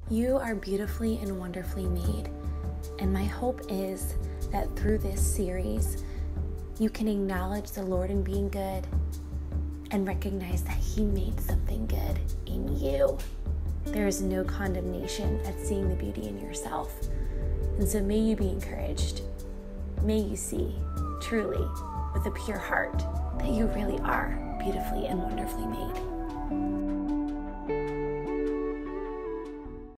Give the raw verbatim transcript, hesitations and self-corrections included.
You are beautifully and wonderfully made, and my hope is that through this series, you can acknowledge the Lord in being good and recognize that He made something good in you. There is no condemnation at seeing the beauty in yourself. And so may you be encouraged. May you see, truly, with a pure heart, that you really are beautifully and wonderfully made.